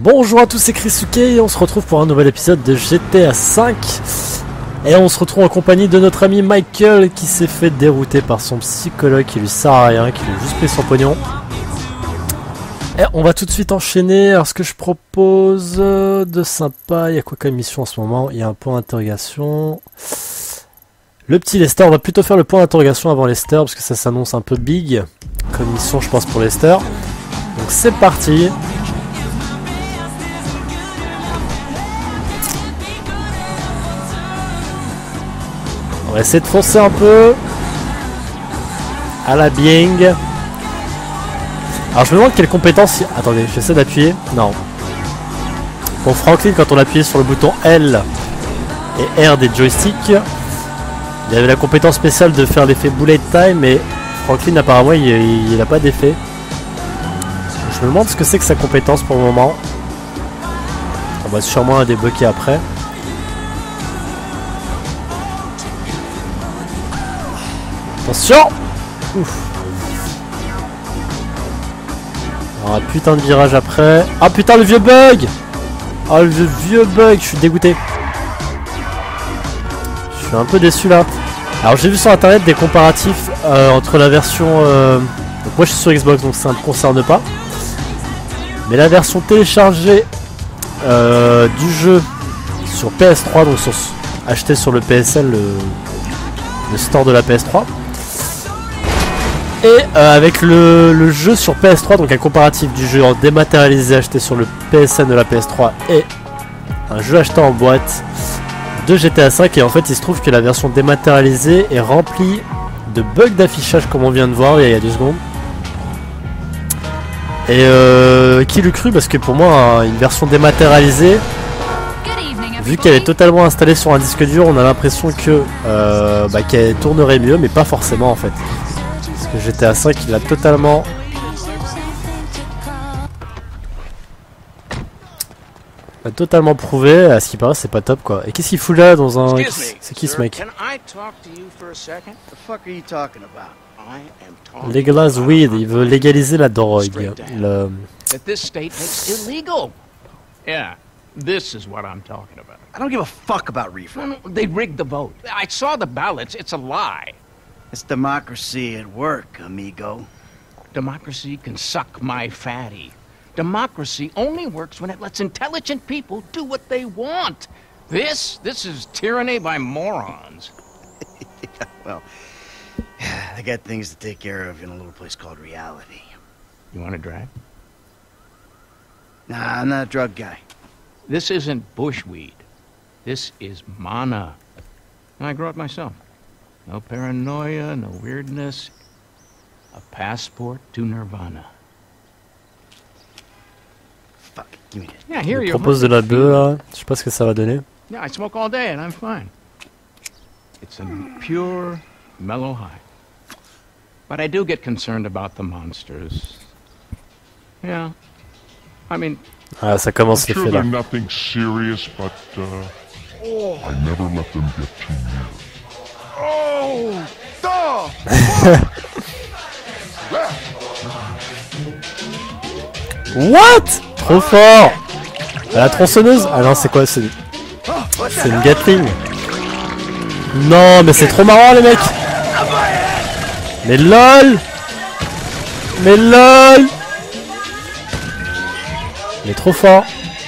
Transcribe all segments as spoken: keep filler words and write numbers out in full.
Bonjour à tous, c'est Krisuke et on se retrouve pour un nouvel épisode de G T A cinq. Et on se retrouve en compagnie de notre ami Michael qui s'est fait dérouter par son psychologue qui lui sert à rien, qui lui a juste pris son pognon. Et on va tout de suite enchaîner. Alors ce que je propose de sympa, il y a quoi comme mission en ce moment? Il y a un point d'interrogation. Le petit Lester, on va plutôt faire le point d'interrogation avant Lester parce que ça s'annonce un peu big comme mission je pense pour Lester. Donc c'est parti. On va essayer de foncer un peu à la Bing. Alors je me demande quelle compétence... Attendez, j'essaie d'appuyer. Non. Pour Franklin, quand on appuyait sur le bouton L et R des joysticks, il y avait la compétence spéciale de faire l'effet bullet time, mais Franklin apparemment il n'a pas d'effet. Je me demande ce que c'est que sa compétence pour le moment. On va sûrement la débloquer après. Attention! Ouf. Alors, un putain de virage après. Ah putain, le vieux bug! Ah, le vieux bug, je suis dégoûté. Je suis un peu déçu là. Alors, j'ai vu sur internet des comparatifs euh, entre la version. Euh... Donc, moi je suis sur Xbox donc ça ne me concerne pas. Mais la version téléchargée euh, du jeu sur P S trois, donc sur, acheté sur le P S L, le, le store de la P S trois. Et euh, avec le, le jeu sur P S trois, donc un comparatif du jeu en dématérialisé acheté sur le P S N de la P S trois et un jeu acheté en boîte de G T A cinq. Et en fait il se trouve que la version dématérialisée est remplie de bugs d'affichage comme on vient de voir il y a deux secondes. Et euh, qui l'eût cru, parce que pour moi une version dématérialisée, vu qu'elle est totalement installée sur un disque dur, on a l'impression que euh, bah, qu'elle tournerait mieux, mais pas forcément en fait. Parce que G T A cinq il a totalement il a totalement prouvé, à ce qui paraît c'est pas top quoi. Et qu'est-ce qu'il fout là dans un... C'est qui ce mec? Legalize weed, il veut légaliser la drogue. Le... Yeah, this is what I'm talking about. I don't give a fuck about reefer. No, no, they rigged the vote. I saw the ballots. It's a lie. It's democracy at work, amigo. Democracy can suck my fatty. Democracy only works when it lets intelligent people do what they want. This, this is tyranny by morons. Well, I got things to take care of in a little place called reality. You want to drive? Nah, I'm not a drug guy. This isn't bushweed. This is mana. And I grow it myself. No paranoia, no weirdness. A passport to nirvana. Fuck, give me that. Yeah, here Il you propose de la bœuf là, je sais pas ce que ça va donner. Yeah, I smoke all day and I'm fine. It's a pure, mellow high. But I do get concerned about the monsters. Yeah. I mean... Ah, ça commence I'm l'effet sure là. they're nothing serious, but uh, I never let them get too near. Oh, dog! What? Trop fort! La tronçonneuse? Ah non, c'est quoi? C'est c'est une Gatling. Non, mais c'est trop marrant les mecs! Mais lol! Mais lol! Mais trop fort!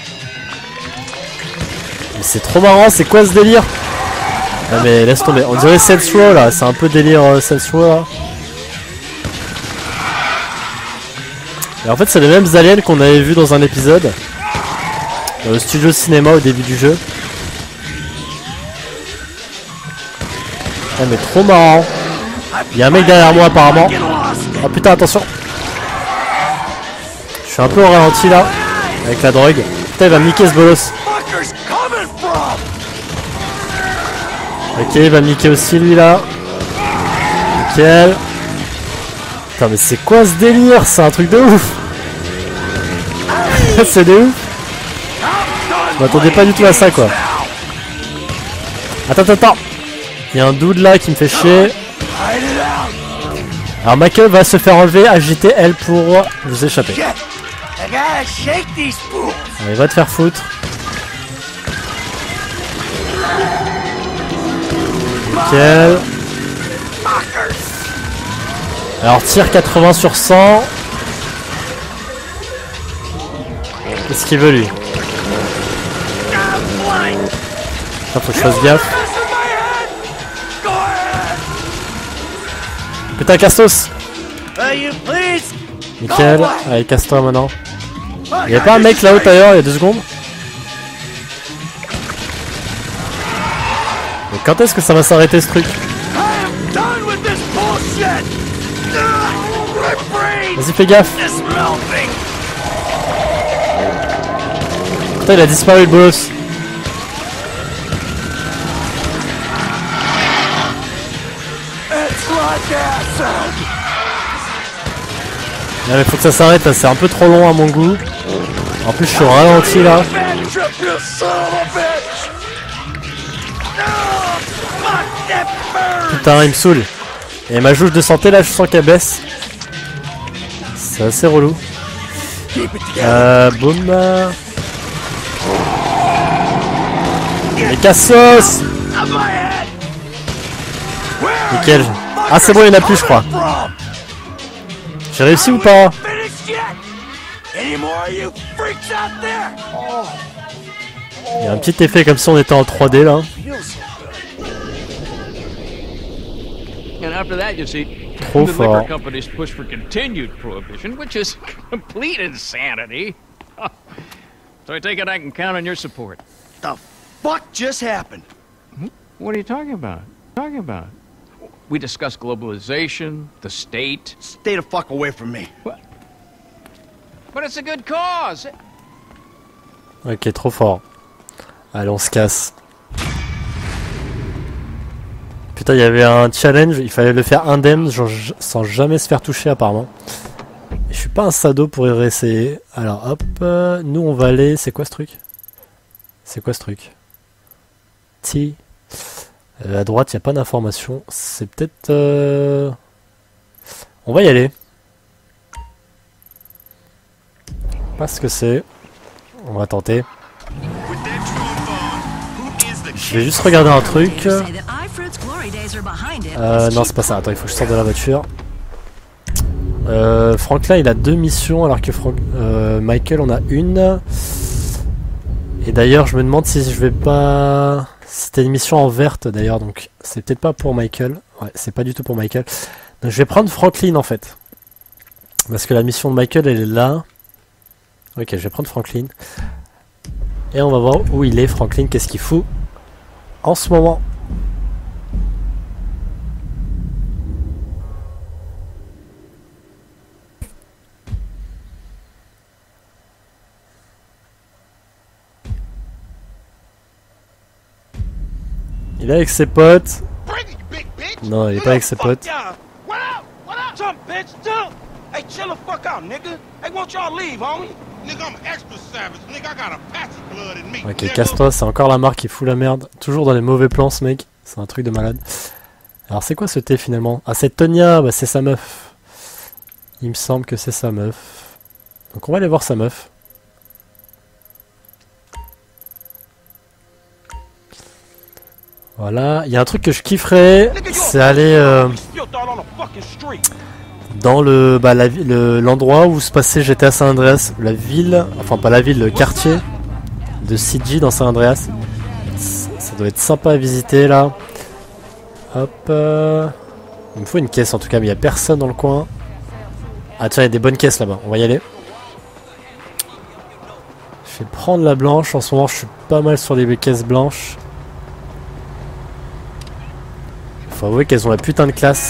Mais c'est trop marrant, c'est quoi ce délire? Ah mais laisse tomber, on dirait Saints Row là, c'est un peu délire euh, Saints Row là. Et en fait c'est les mêmes aliens qu'on avait vu dans un épisode dans le studio cinéma au début du jeu. Ah mais trop marrant. Il y a un mec derrière moi apparemment. Oh putain attention. Je suis un peu au ralenti là avec la drogue. Putain il va me niquer ce bolos. Ok, il va me niquer aussi lui là. Nickel. Putain mais c'est quoi ce délire? C'est un truc de ouf. C'est de ouf. Je m'attendais pas du tout à ça quoi. Attends, attends, attends. Il y a un dude là qui me fait chier. Alors Michael va se faire enlever, agiter L pour vous échapper. Allez, va te faire foutre. Nickel. Alors tir quatre-vingts sur cent. Qu'est-ce qu'il veut lui? Putain, faut que je fasse gaffe. Putain, Castos. Nickel. Allez, casse-toi maintenant. Il y a pas un mec là-haut d'ailleurs, il y a deux secondes. Mais quand est-ce que ça va s'arrêter ce truc? Vas-y, fais gaffe. Putain, il a disparu le boss. Non mais faut que ça s'arrête là, c'est un peu trop long à mon goût. En plus je suis au ralenti là. Putain, il me saoule. Et ma jauge de santé là, je sens qu'elle baisse. C'est assez relou. Euh, boum. Les cassos. Nickel. Ah c'est bon, il n'y en a plus je crois. J'ai réussi ou pas? Il y a un petit effet comme si on était en trois D là. Trop fort. So I take it I can count on your support. The fuck just happened? What are you talking about? Talking about? We discussed globalization, the state. Stay the fuck away from me. What? But it's a good cause. Ok, trop fort. Allez, on se casse. Putain, il y avait un challenge, il fallait le faire indemne, genre, sans jamais se faire toucher apparemment. Et je suis pas un sado pour y réessayer. Alors hop, euh, nous on va aller... C'est quoi ce truc? C'est quoi ce truc? T. Euh, à droite, il n'y a pas d'information. C'est peut-être... Euh... On va y aller. Pas ce que c'est. On va tenter. Je vais juste regarder un truc. Euh, non, c'est pas ça. Attends, il faut que je sorte de la voiture. Euh, Franklin, il a deux missions, alors que Frank... euh, Michael en a une. Et d'ailleurs, je me demande si je vais pas... C'était une mission en verte d'ailleurs, donc c'est peut-être pas pour Michael. Ouais, c'est pas du tout pour Michael. Donc je vais prendre Franklin en fait. Parce que la mission de Michael, elle est là. Ok, je vais prendre Franklin. Et on va voir où il est, Franklin, qu'est-ce qu'il fout en ce moment. Il est avec ses potes. Non, il est pas avec ses potes. Ok, casse-toi, c'est encore la marque qui fout la merde. Toujours dans les mauvais plans ce mec. C'est un truc de malade. Alors c'est quoi ce thé finalement? Ah, c'est Tonya, bah c'est sa meuf. Il me semble que c'est sa meuf. Donc on va aller voir sa meuf. Voilà, il y a un truc que je kifferais, c'est aller euh, dans le bah, la, le, l'endroit où se passait G T A San Andreas, la ville, enfin pas la ville, le quartier de C G dans San Andreas. Ça doit être sympa à visiter là. Hop, euh, il me faut une caisse en tout cas, mais il n'y a personne dans le coin. Ah tiens, il y a des bonnes caisses là-bas, on va y aller. Je vais prendre la blanche, en ce moment je suis pas mal sur les caisses blanches. Faut avouer qu'elles ont la putain de classe.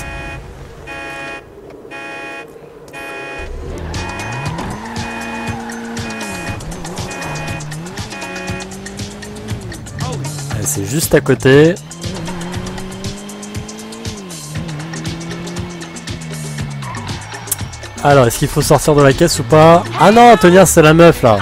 C'est juste à côté. Alors, est-ce qu'il faut sortir de la caisse ou pas? Ah non, Tonya, c'est la meuf là.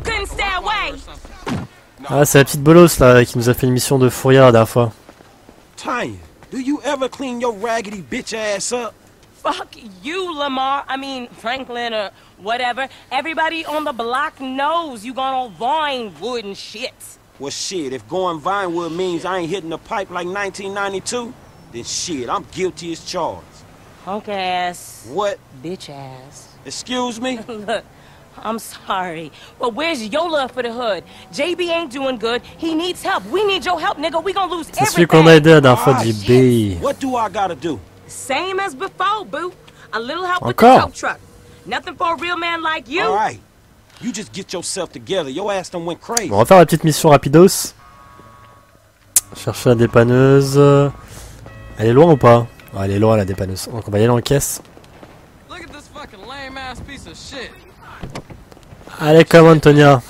Ah, c'est la petite bolosse là qui nous a fait une mission de fourrière la dernière fois. Do you ever clean your raggedy bitch ass up? Fuck you, Lamar. I mean, Franklin or whatever. Everybody on the block knows you gone on Vinewood and shit. Well, shit, if going Vinewood means I ain't hitting the pipe like nineteen ninety-two, then shit, I'm guilty as charged. Punk ass. What? Bitch ass. Excuse me? Look, I'm sorry. Well, where's your love for the hood? J B ain't doing good. He needs help. We need your help, nigga. We gonna lose C'est celui qu'on a everything. aidé la dernière fois, J B. What do I gotta do? Same as before, boo. A little help with Encore? the tow truck. Nothing for a real man like you. All right. You just get yourself together. Your ass done went crazy. Bon, on va faire la petite mission rapidos. Chercher la dépanneuse. Elle est loin ou pas? Ah, elle est loin la dépanneuse. Donc on va y aller en caisse. Look at this fucking lame ass piece of shit. Allez, come on, Tonya.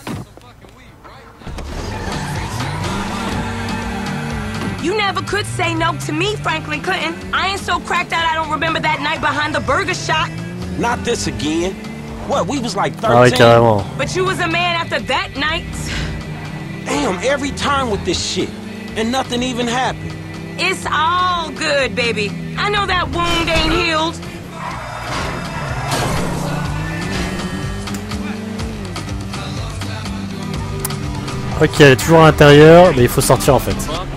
You never could say no to me, Franklin Clinton. I ain't so cracked out I don't remember that night behind the burger shop. Not this again. What, we was like Ah ouais, thirteen? carrément. But you was a man after that night. Damn, every time with this shit. And nothing even happened. It's all good, baby. I know that wound ain't healed. Ok, elle est toujours à l'intérieur, mais il faut sortir en fait.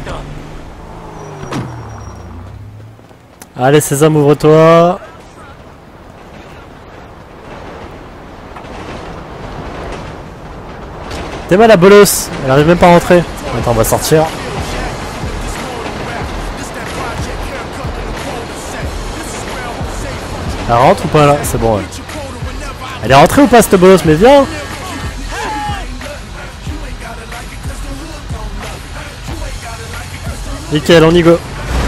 Allez, Sésame, ouvre-toi. T'es mal la bolos. Elle arrive même pas à rentrer. Attends, on va sortir. Elle rentre ou pas là? C'est bon, ouais. Elle est rentrée ou pas cette bolos? Mais viens! Nickel, on y go.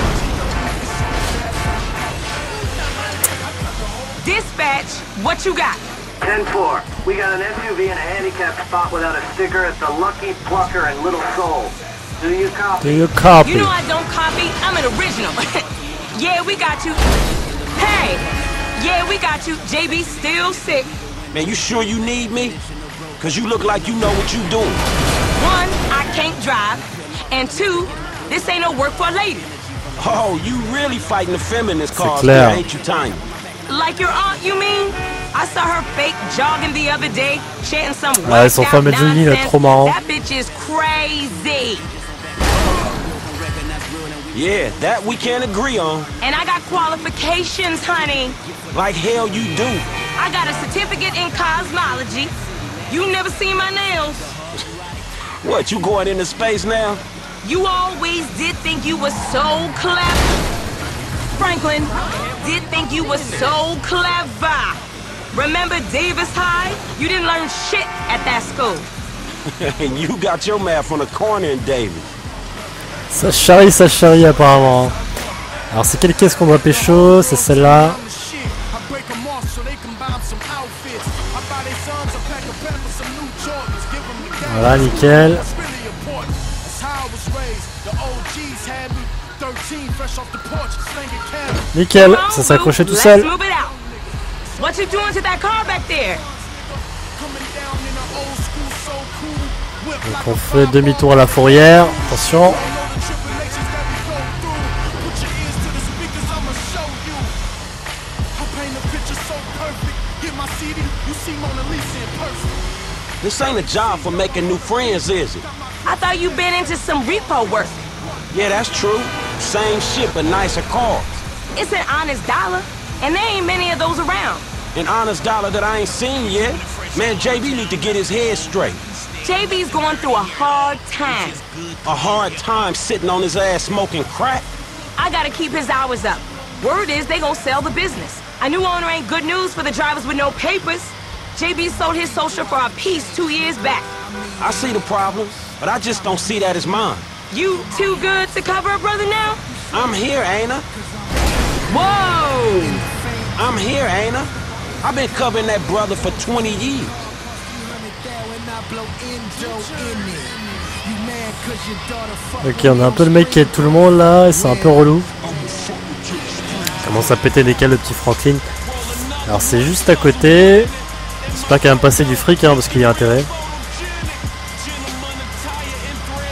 Dispatch, what you got? ten four. We got an S U V in a handicapped spot without a sticker at the Lucky Plucker in Little Seoul. Do you copy? Do you copy? You know I don't copy. I'm an original. Yeah, we got you. Hey, yeah, we got you. J B still sick. Man, you sure you need me? Cause you look like you know what you doing. One, I can't drive. And two, this ain't no work for a lady. Oh, you really fighting the feminist cause clair. here, ain't you, Tiny? Like your aunt, you mean? I saw her fake jogging the other day, chanting some Ouais, son workout fameux jogging, là, nonsense. trop marrant. That bitch is crazy. Yeah, that we can't agree on. And I got qualifications, honey. Like hell you do. I got a certificate in cosmology. You never seen my nails. What, you going into space now? You always did think you were so clever. Franklin, did think you were so clever. Remember Davis High? You didn't learn shit at that school. And you got your math on the corner in Davis. Ça charrie, ça charrie apparemment. Alors c'est quelle caisse qu'on doit pécho? C'est celle-là. Voilà, nickel. Nickel, ça s'est accroché tout seul. Let's move it out. What you doing to that car back there? Donc on fait demi-tour à la fourrière. Attention. This ain't a job for making new friends, is it? I thought you been into some repo work. Yeah, that's true. Same shit, but nicer cars. It's an honest dollar, and there ain't many of those around. An honest dollar that I ain't seen yet. Man, J B need to get his head straight. J B's going through a hard time. A hard time sitting on his ass smoking crack. I gotta keep his hours up. Word is they gonna sell the business. A new owner ain't good news for the drivers with no papers. J B sold his social for a piece two years back. I see the problems, but I just don't see that as mine. You too good to cover a brother now? I'm here, ain't I? Whoa! I'm here, ain't I? I've been covering that brother for twenty years. Ok, on a un peu le mec qui aide tout le monde là, et c'est un peu relou. Commence à péter des câbles le petit Franklin. Alors c'est juste à côté. J'espère qu'il va me passer du fric hein, parce qu'il y a intérêt.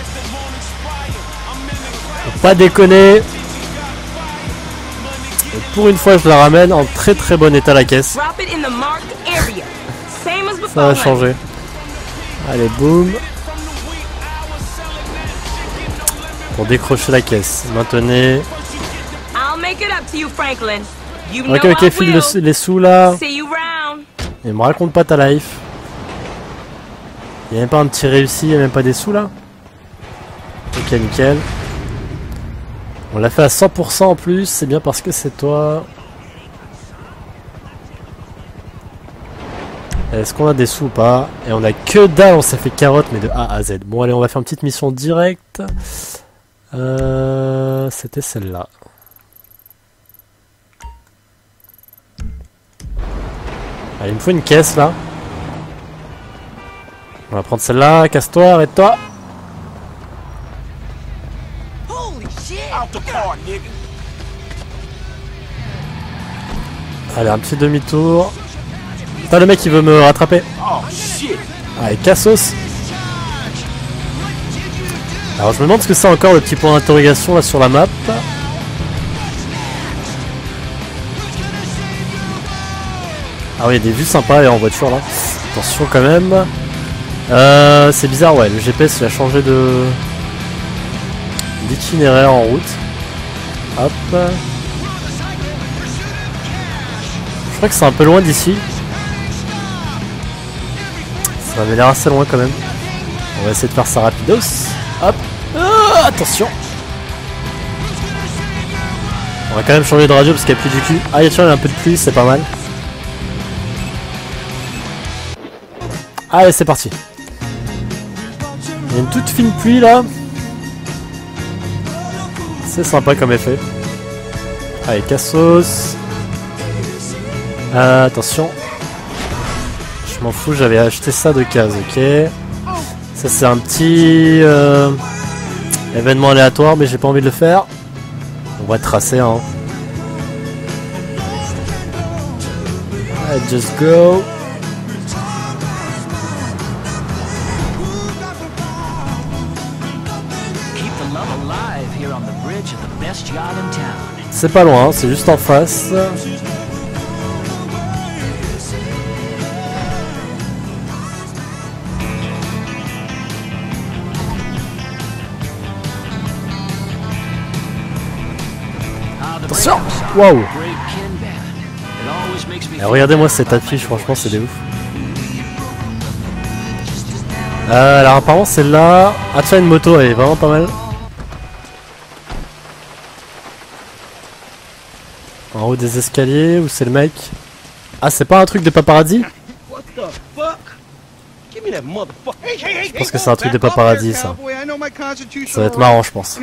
Faut pas déconner. Faut pour une fois je la ramène en très très bon état la caisse. Drop it in the marked area. Same as Ça before. va changer. Allez, boum. Pour décrocher la caisse. Maintenez. I'll make it up to you, Franklin. You Ok, know ok, I file will. le- les sous là. See you round. Et me raconte pas ta life. Y'a même pas un petit réussi, y'a même pas des sous là. Ok, nickel. On l'a fait à cent pour cent en plus, c'est bien parce que c'est toi. Est-ce qu'on a des sous ou pas? Et on a que dalle, on s'est fait carotte mais de A à Z. Bon allez, on va faire une petite mission directe. Euh, C'était celle-là. Allez, il me faut une caisse là. On va prendre celle-là, casse-toi, arrête-toi. Allez, un petit demi-tour. Putain, le mec il veut me rattraper. Allez, cassos. Alors je me demande ce que c'est encore le petit point d'interrogation là sur la map. Ah oui, il y a des vues sympas et en voiture là. Attention quand même. Euh, c'est bizarre, ouais, le G P S il a changé de d'itinéraire en route. Hop. Je crois que c'est un peu loin d'ici. Ça avait l'air assez loin quand même. On va essayer de faire ça rapidos. Hop. Ah, attention. On va quand même changer de radio parce qu'il n'y a plus du cul. Ah, il y a un peu de pluie, c'est pas mal. Allez, c'est parti. Il y a une toute fine pluie là. C'est sympa comme effet. Allez, cassos. Euh, attention. Je m'en fous, j'avais acheté ça de case, ok. Ça c'est un petit euh, événement aléatoire, mais j'ai pas envie de le faire. On va tracer, hein. Allez, just go. C'est pas loin, c'est juste en face. Attention! Waouh! Regardez-moi cette affiche, franchement c'est des ouf. Euh, alors apparemment celle-là... Ah tiens, une moto, elle est vraiment pas mal. En haut des escaliers, où c'est le mec? Ah, c'est pas un truc de paparazzi? Je pense que c'est un truc de paparazzi, ça. Ça va être marrant, je pense.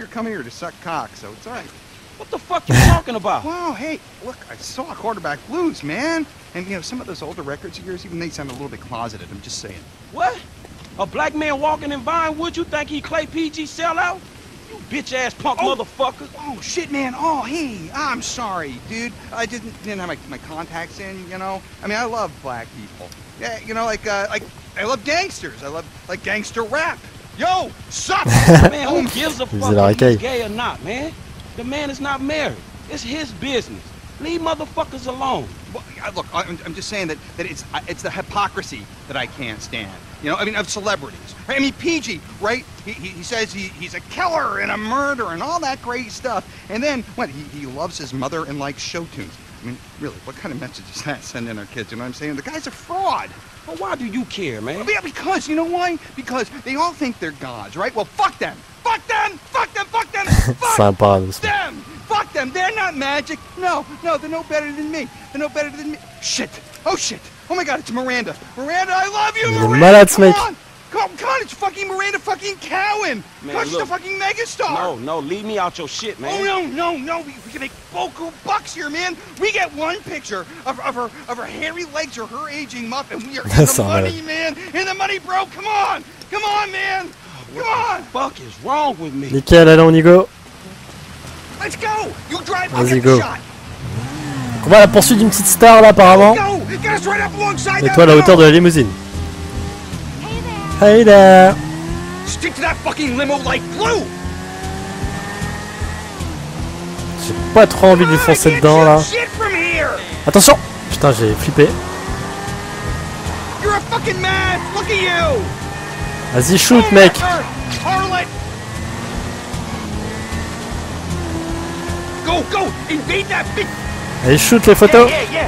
What the fuck you talking about? Wow, hey, look, I saw Quarterback Blues, man. And, you know, some of those older records of yours, even they sound a little bit closeted, I'm just saying. What? A black man walking in Vinewood, you think he Clay P G sellout? You bitch-ass punk oh. motherfucker. Oh, shit, man. Oh, hey, I'm sorry, dude. I didn't didn't have my, my contacts in, you know? I mean, I love black people. Yeah, you know, like, uh, like, I love gangsters. I love, like, gangster rap. Yo, suck! Man, who gives a fuck if he's gay or not, man? The man is not married. It's his business. Leave motherfuckers alone. Well, look, I'm, I'm just saying that, that it's it's the hypocrisy that I can't stand. You know, I mean, of celebrities. I mean, P G, right? He, he, he says he, he's a killer and a murderer and all that great stuff. And then, what, he, he loves his mother and likes show tunes. I mean, really, what kind of message is that sending our kids? You know what I'm saying? The guy's a fraud. Well, why do you care, man? Yeah, because, you know why? Because they all think they're gods, right? Well, fuck them! Fuck them! Fuck them! Fuck them! Fuck them! Fuck them! They're not magic! No, no, they're no better than me. They're no better than me. Shit! Oh, shit! Oh my god, it's Miranda! Miranda, I love you, Miranda! Come on! Come on, it's fucking Miranda fucking Cowan! Man, she's a fucking megastar! No, no, leave me out your shit, man. Oh, no, no, no, we, we can make boku bucks here, man! We get one picture of, of her of her hairy legs or her aging muff, and we are in the money, man! In the money, bro! Come on! Come on, man! Come on! What the fuck is wrong with me? Nickel, allez, on y go! Let's go! You drive, Vas-y, go! On va à la poursuite d'une petite star là apparemment. Et toi à la hauteur de la limousine. Hey there! Stick to that fucking limo like glue! J'ai pas trop envie de lui foncer dedans là. Attention! Putain, j'ai flippé. Vas-y, shoot, mec! Allez, shoot les photos!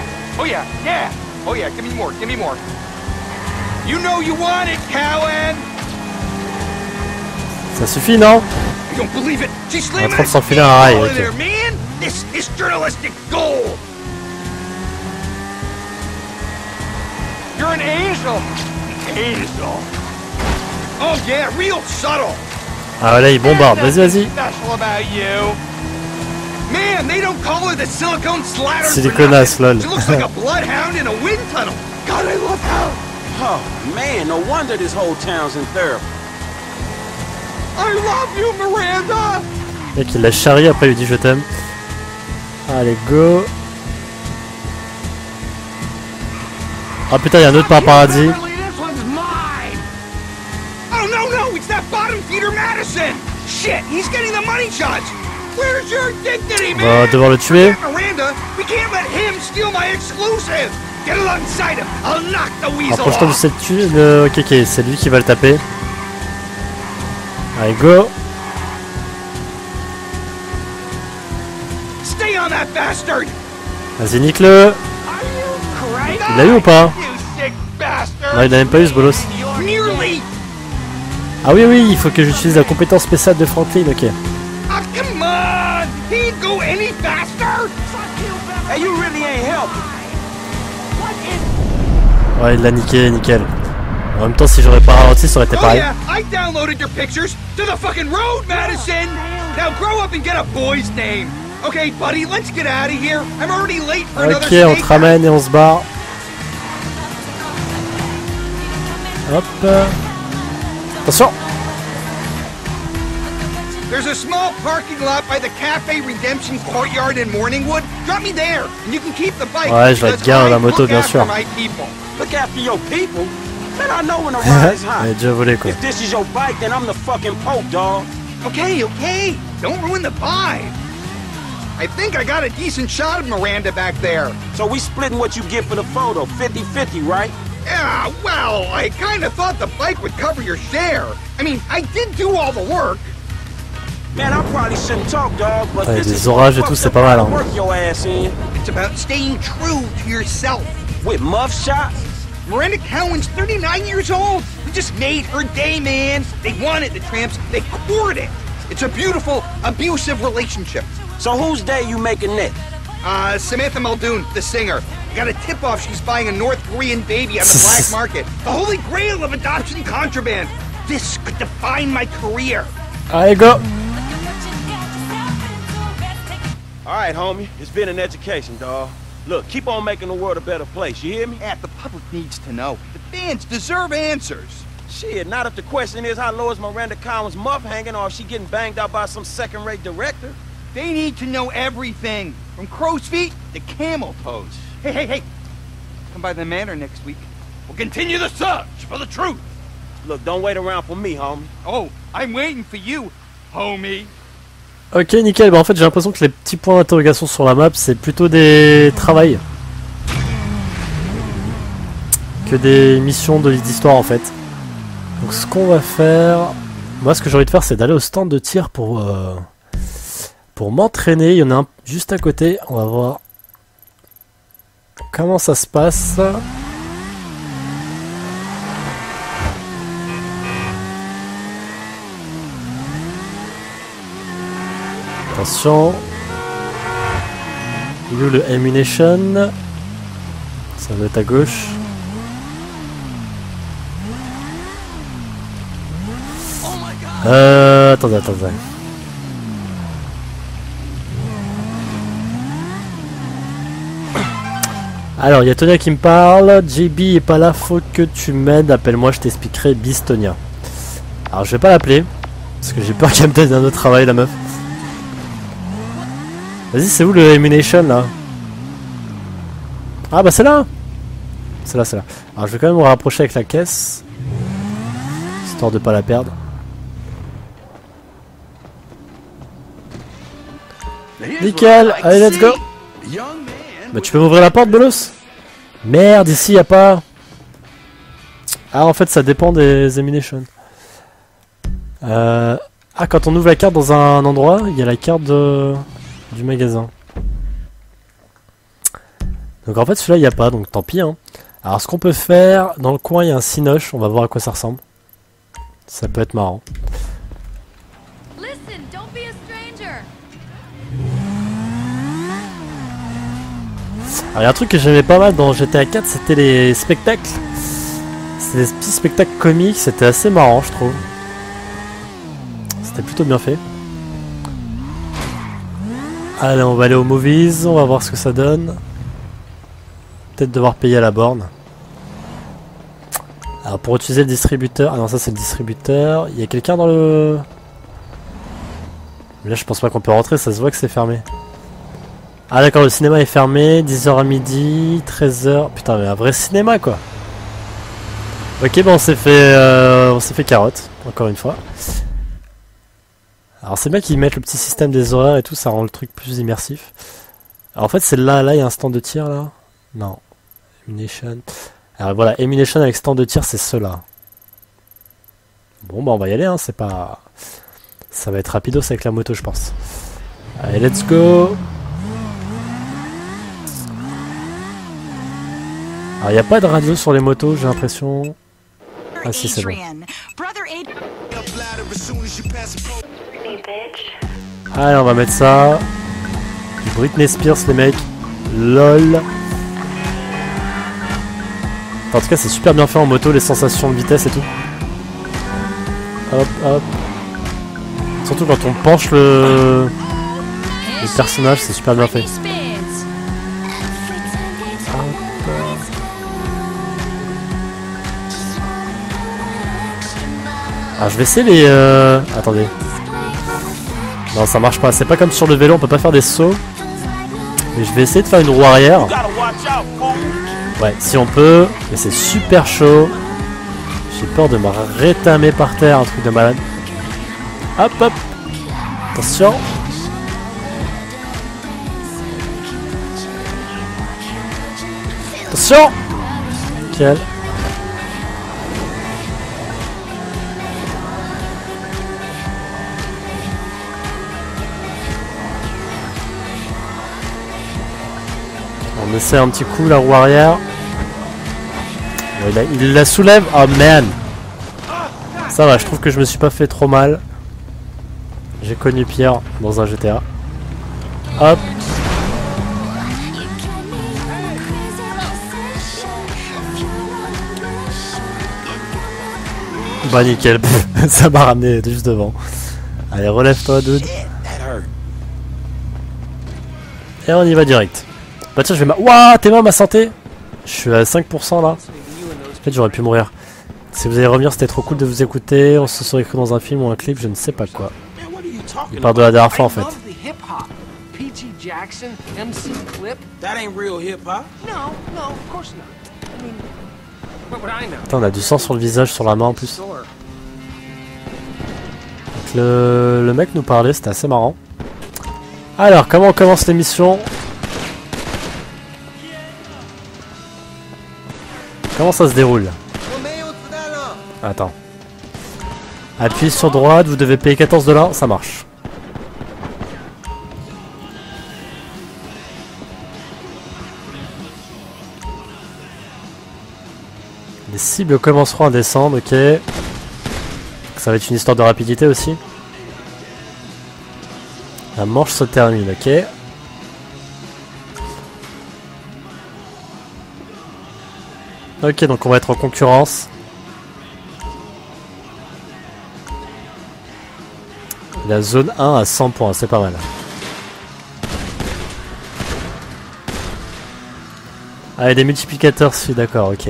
Ça suffit, non? On est en train de s'enfiler un rail, ok. You're an angel. Angel. Oh yeah, real subtle. Ah là, il bombarde. Vas-y, vas-y. Man, they don't call her the silicone slatter. Siliconas, lol. She looks like a bloodhound in a wind tunnel. God, I love her. Oh man, no wonder this whole town's in therapy. I love you, Miranda. Mec, il l'a charrié, après il lui dit je t'aime. Allez, go. Ah putain, il y a un autre paparazzi. Oh no, no, it's that bottom feeder Madison. Shit, he's getting the money shots. Where's your dignity, man? On va devoir le tuer. Miranda, we can't let him steal my exclusive. Get alongside him. I'll knock the weasel off. Approche-toi de cette tue. Le... Ok, ok, c'est lui qui va le taper. Allez, go. Stay on that bastard. Vas-y, nique-le. Il l'a eu ou pas? Non, il a même pas eu ce bolos. Ah oui, oui, il faut que j'utilise la compétence spéciale de Franklin, ok. Ouais, il l'a niqué, nickel. En même temps, si j'aurais pas ralenti, ça aurait été pareil. Ok, on te ramène et on se barre. Hop. Attention. There's a small parking lot by the Cafe Redemption Courtyard in Morningwood. Drop me there, and you can keep the bike. Ouais, je vais te garer la moto, bien sûr. Look after your people. Man, I know when the ride is hot. déjà volé quoi. If this is your bike, then I'm the fucking Pope, dog. Okay, okay. Don't ruin the vibe. I think I got a decent shot of Miranda back there. So we splitting what you get for the photo, fifty fifty, right? Yeah, well, I kind of thought the bike would cover your share. I mean, I did do all the work. Man, I probably shouldn't talk, dog, but ouais, this des is orages et tout, c'est pas mal. Hein. Work your ass in. It's about staying true to yourself. With muff shots? Miranda Cowan's thirty-nine years old. We just made her day, man. They wanted the tramps. They courted it. It's a beautiful, abusive relationship. So whose day you making next? Uh, Samantha Muldoon, the singer. Got a tip-off she's buying a North Korean baby on the black market. The holy grail of adoption contraband. This could define my career. Allez, go. All right, homie. It's been an education, dawg. Look, keep on making the world a better place, you hear me? Yeah, the public needs to know. The fans deserve answers. Shit, not if the question is how low is Miranda Cowan's muff hanging or if she getting banged out by some second-rate director. They need to know everything, from crow's feet to camel toes. Hey, hey, hey, come by the manor next week. We'll continue the search for the truth. Look, don't wait around for me, homie. Oh, I'm waiting for you, homie. Ok, nickel. Bah, en fait, j'ai l'impression que les petits points d'interrogation sur la map, c'est plutôt des travails que des missions de d'histoire en fait. Donc, ce qu'on va faire, moi, ce que j'ai envie de faire, c'est d'aller au stand de tir pour euh, pour m'entraîner. Il y en a un juste à côté. On va voir comment ça se passe. Attention. Il est où le ammunition? Ça doit être à gauche. Euh... Attendez, attendez. Alors, il y a Tonia qui me parle. J B est pas là, faut que tu m'aides. Appelle-moi, je t'expliquerai Bistonia. Alors, je vais pas l'appeler. Parce que j'ai peur qu'elle me donne un autre travail, la meuf. Vas-y, c'est où le ammunition là? Ah bah c'est là. C'est là, c'est là. Alors je vais quand même me rapprocher avec la caisse. Histoire de pas la perdre. Nickel, allez let's go. Bah tu peux m'ouvrir la porte, Bolos? Merde, ici y a pas... Ah en fait ça dépend des éminations. Euh... Ah quand on ouvre la carte dans un endroit, il y a la carte de... du magasin. Donc en fait celui-là il n'y a pas, donc tant pis hein. Alors ce qu'on peut faire, dans le coin il y a un cinoche, on va voir à quoi ça ressemble. Ça peut être marrant. Alors il y a un truc que j'aimais pas mal dans G T A quatre, c'était les spectacles. C'était des petits spectacles comiques, c'était assez marrant je trouve. C'était plutôt bien fait. Allez, on va aller aux movies, on va voir ce que ça donne. Peut-être devoir payer à la borne. Alors pour utiliser le distributeur... Ah non, ça c'est le distributeur. Il y a quelqu'un dans le... Là je pense pas qu'on peut rentrer, ça se voit que c'est fermé. Ah d'accord, le cinéma est fermé, dix heures à midi, treize heures... Putain mais un vrai cinéma quoi. Ok, bon on s'est fait... Euh, on s'est fait carotte, encore une fois. Alors c'est bien qu'ils mettent le petit système des horaires et tout, ça rend le truc plus immersif. Alors en fait c'est là, là il y a un stand de tir là. Non. Emination. Alors voilà, Emination avec stand de tir c'est ceux-là. Bon bah on va y aller hein, c'est pas... Ça va être rapidos avec la moto je pense. Allez let's go. Alors il n'y a pas de radio sur les motos j'ai l'impression. Ah si c'est bon. Allez on va mettre ça. Britney Spears les mecs. LOL. En tout cas c'est super bien fait en moto, les sensations de vitesse et tout. Hop hop. Surtout quand on penche le, le personnage, c'est super bien fait. Hop. Alors je vais essayer les... Euh... Attendez. Non ça marche pas, c'est pas comme sur le vélo, on peut pas faire des sauts. Mais je vais essayer de faire une roue arrière. Ouais, si on peut, mais c'est super chaud. J'ai peur de me rétamer par terre, un truc de malade. Hop hop. Attention. Attention. Nickel. On essaie un petit coup la roue arrière. Bon, il, a, il la soulève. Oh man. Ça va, je trouve que je me suis pas fait trop mal. J'ai connu Pierre dans un G T A. Hop. Bah nickel. Ça m'a ramené juste devant. Allez, relève-toi dude. Et on y va direct. Bah tiens, je vais ma... Wouah, t'es mort ma santé. Je suis à cinq pour cent là. En fait, j'aurais pu mourir. Si vous allez revenir, c'était trop cool de vous écouter. On se serait cru dans un film ou un clip, je ne sais pas quoi. Il parle de la dernière fois en fait. Putain, on a du sang sur le visage, sur la main en plus. Donc le, le mec nous parlait, c'était assez marrant. Alors, comment on commence l'émission? Comment ça se déroule? Attends. Appuyez sur droite, vous devez payer quatorze dollars, ça marche. Les cibles commenceront à descendre, ok. Ça va être une histoire de rapidité aussi. La manche se termine, ok. Ok, donc on va être en concurrence. La zone un à cent points, c'est pas mal. Ah, il y a des multiplicateurs, si d'accord, ok.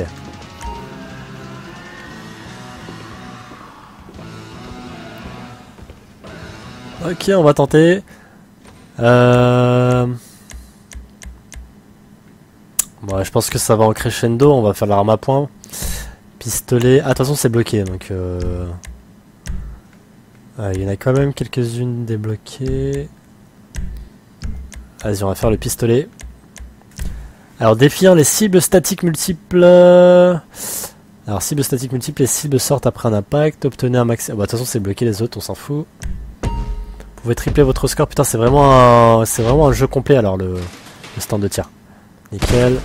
Ok, on va tenter. Euh... Bon, je pense que ça va en crescendo, on va faire l'arme à poing. Pistolet. Ah, attention, c'est bloqué, donc... Euh... Ah, il y en a quand même quelques-unes débloquées. Vas-y, on va faire le pistolet. Alors, définir les cibles statiques multiples. Alors, cibles statiques multiples, les cibles sortent après un impact. Obtenez un max. Bah, de toute façon, c'est bloqué les autres, on s'en fout. Vous pouvez tripler votre score. Putain, c'est vraiment un... c'est vraiment un jeu complet alors, le, le stand de tir. Nickel.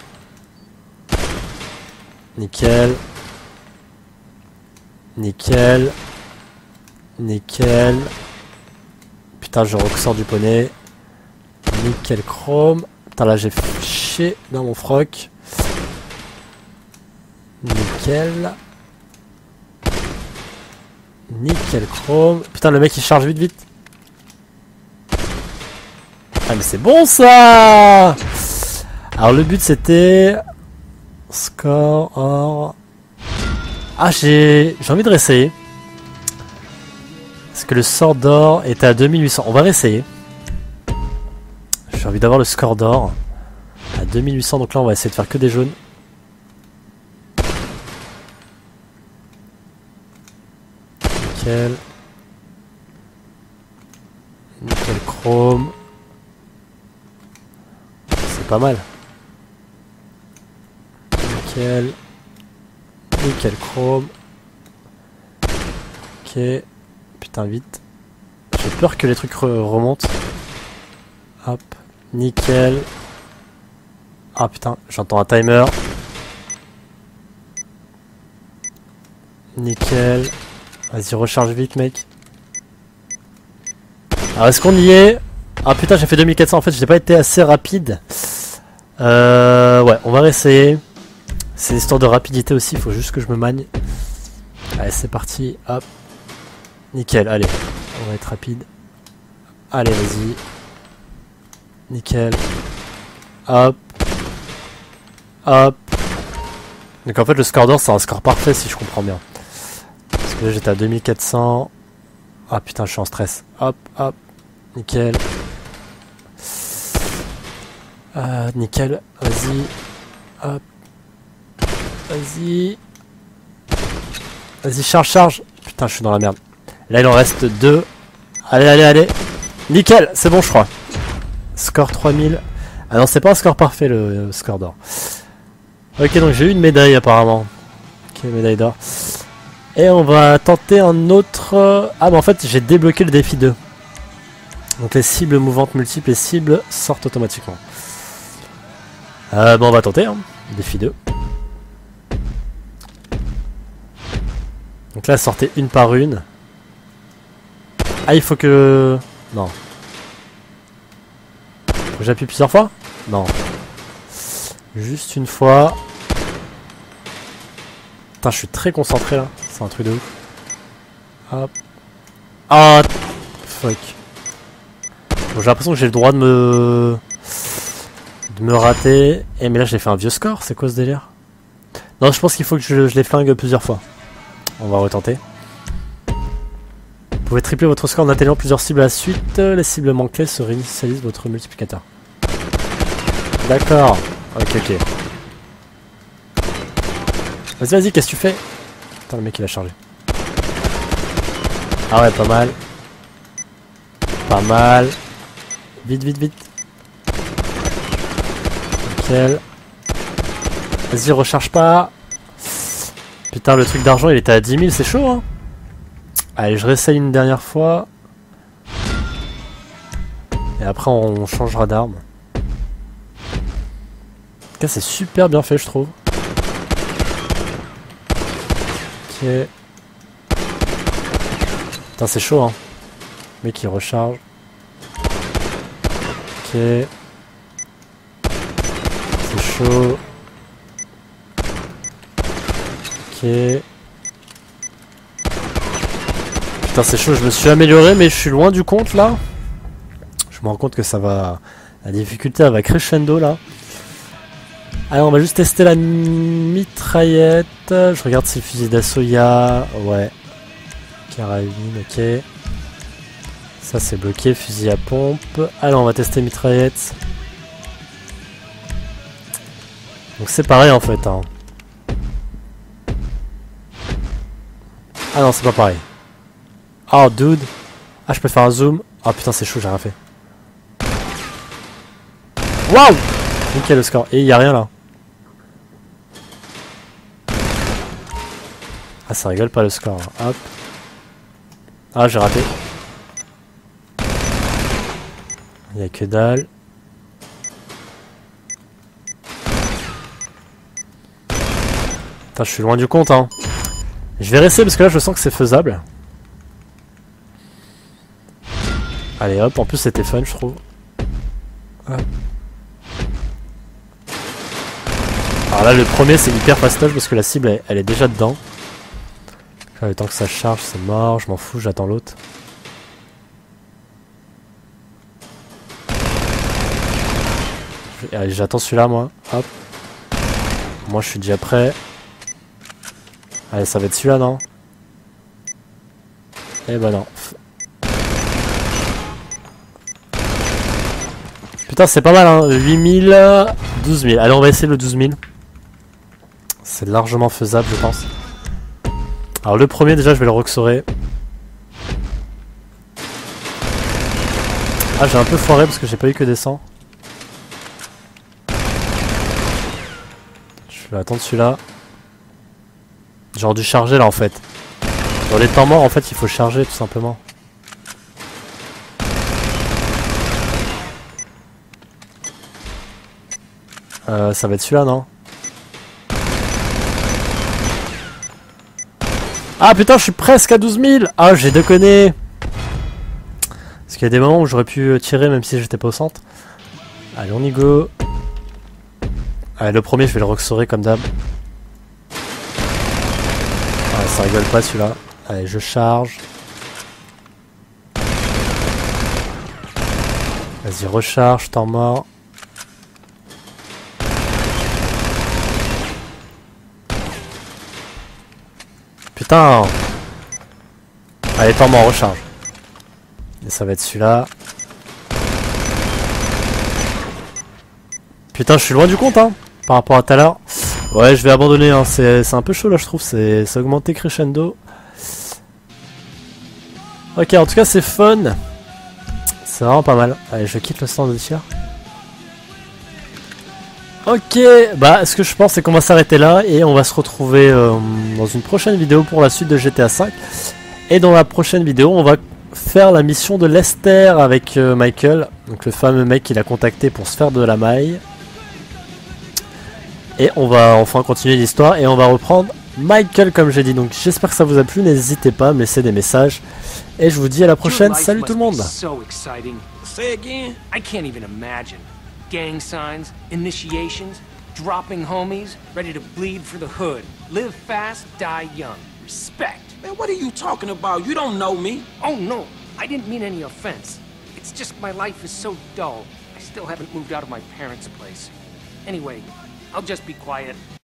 Nickel. Nickel. Nickel. Putain, je ressors du poney. Nickel chrome. Putain, là j'ai fait chier dans mon froc. Nickel. Nickel chrome. Putain, le mec il charge vite vite. Ah mais c'est bon ça. Alors le but c'était... Score or... Ah j'ai j'ai envie de réessayer. Parce que le sort d'or est à deux mille huit cents. On va réessayer. J'ai envie d'avoir le score d'or à deux mille huit cents. Donc là on va essayer de faire que des jaunes. Nickel. Nickel chrome. C'est pas mal. Nickel. Nickel chrome. Ok. Putain, vite. J'ai peur que les trucs re remontent. Hop. Nickel. Ah putain, j'entends un timer. Nickel. Vas-y, recharge vite, mec. Alors, est-ce qu'on y est? Ah putain, j'ai fait deux mille quatre cents. En fait, j'ai pas été assez rapide. Euh, ouais, on va réessayer. C'est une histoire de rapidité aussi. Il faut juste que je me magne. Allez, c'est parti. Hop. Nickel, allez. On va être rapide. Allez, vas-y. Nickel. Hop. Hop. Donc en fait, le score d'or, c'est un score parfait si je comprends bien. Parce que là, j'étais à deux mille quatre cents. Ah putain, je suis en stress. Hop, hop. Nickel. Euh, nickel. Vas-y. Hop. Vas-y. Vas-y, charge, charge. Putain, je suis dans la merde. Là, il en reste deux. Allez, allez, allez. Nickel, c'est bon, je crois. Score trois mille. Ah non, c'est pas un score parfait, le, le score d'or. Ok, donc j'ai eu une médaille, apparemment. Ok, médaille d'or. Et on va tenter un autre... Ah, mais en fait, j'ai débloqué le défi deux. Donc les cibles mouvantes multiples, les cibles sortent automatiquement. Euh, bon, on va tenter, hein. Défi deux. Donc là, sortez une par une. Ah, il faut que... Non. Faut que j'appuie plusieurs fois? Non. Juste une fois. Putain, je suis très concentré là. C'est un truc de ouf. Hop. Ah, fuck. Bon, j'ai l'impression que j'ai le droit de me... de me rater. Eh, mais là, j'ai fait un vieux score. C'est quoi ce délire? Non, je pense qu'il faut que je, je les flingue plusieurs fois. On va retenter. Vous pouvez tripler votre score en atteignant plusieurs cibles à la suite. Les cibles manquées se réinitialisent votre multiplicateur. D'accord. Ok, ok. Vas-y, vas-y, qu'est-ce que tu fais? Putain, le mec il a chargé. Ah ouais, pas mal. Pas mal. Vite, vite, vite. Nickel. Vas-y, recharge pas. Putain, le truc d'argent il était à dix mille, c'est chaud, hein. Allez, je réessaye une dernière fois. Et après, on changera d'arme. En tout cas, c'est super bien fait, je trouve. Ok. Putain, c'est chaud, hein. Le mec, il recharge. Ok. C'est chaud. Ok. Putain, c'est chaud, je me suis amélioré, mais je suis loin du compte là. Je me rends compte que ça va. La difficulté elle va crescendo là. Allez, on va juste tester la mitraillette. Je regarde si le fusil d'assaut il y a. Ouais. Carabine, ok. Ça c'est bloqué, fusil à pompe. Allez, on va tester mitraillette. Donc c'est pareil en fait. Hein. Ah non, c'est pas pareil. Oh dude. Ah, je peux faire un zoom. Ah putain, c'est chaud, j'ai rien fait. Waouh! Nickel le score. Et il n'y a rien là. Ah, ça rigole pas le score. Là. Hop. Ah, j'ai raté. Il n'y a que dalle. Putain, je suis loin du compte, hein. Je vais rester parce que là, je sens que c'est faisable. Allez, hop. En plus, c'était fun, je trouve. Hop. Alors là, le premier, c'est hyper fastoche parce que la cible, elle, elle est déjà dedans. Le temps que ça charge, c'est mort. Je m'en fous, j'attends l'autre. Allez, j'attends celui-là, moi. Hop. Moi, je suis déjà prêt. Allez, ça va être celui-là, non? Eh ben non. Putain, c'est pas mal, hein. huit mille, douze mille. Allez, on va essayer le douze mille. C'est largement faisable, je pense. Alors, le premier, déjà, je vais le roxorer. Ah, j'ai un peu foiré parce que j'ai pas eu que des cent. Je vais attendre celui-là. Genre dû charger là en fait. Dans les temps morts en fait il faut charger tout simplement. Euh, ça va être celui-là non? Ah putain je suis presque à douze mille. Ah j'ai déconné. Parce qu'il y a des moments où j'aurais pu tirer même si j'étais pas au centre. Allez on y go. Allez le premier je vais le roxorer comme d'hab. Ah, ça rigole pas celui-là. Allez, je charge. Vas-y, recharge, temps mort. Putain! Allez, temps mort, recharge. Et ça va être celui-là. Putain, je suis loin du compte, hein, par rapport à tout à l'heure. Ouais, je vais abandonner, hein. C'est un peu chaud là, je trouve. C'est augmenté crescendo. Ok, en tout cas, c'est fun. C'est vraiment pas mal. Allez, je quitte le stand de tir. Ok, bah, ce que je pense, c'est qu'on va s'arrêter là et on va se retrouver euh, dans une prochaine vidéo pour la suite de G T A cinq. Et dans la prochaine vidéo, on va faire la mission de Lester avec euh, Michael, donc le fameux mec qu'il a contacté pour se faire de la maille. Et on va enfin continuer l'histoire et on va reprendre Michael comme j'ai dit. Donc j'espère que ça vous a plu, n'hésitez pas à me laisser des messages. Et je vous dis à la prochaine, salut tout le monde. Say again? I can't even imagine. Gang signs, initiations, dropping homies, ready to bleed for the hood. Live fast, die young. Respect. Man, what are you talking about? You don't know me. Oh no, I didn't mean any offense. It's just my life is so dull. I still haven't moved out of my parents' place. Anyway, I'll just be quiet.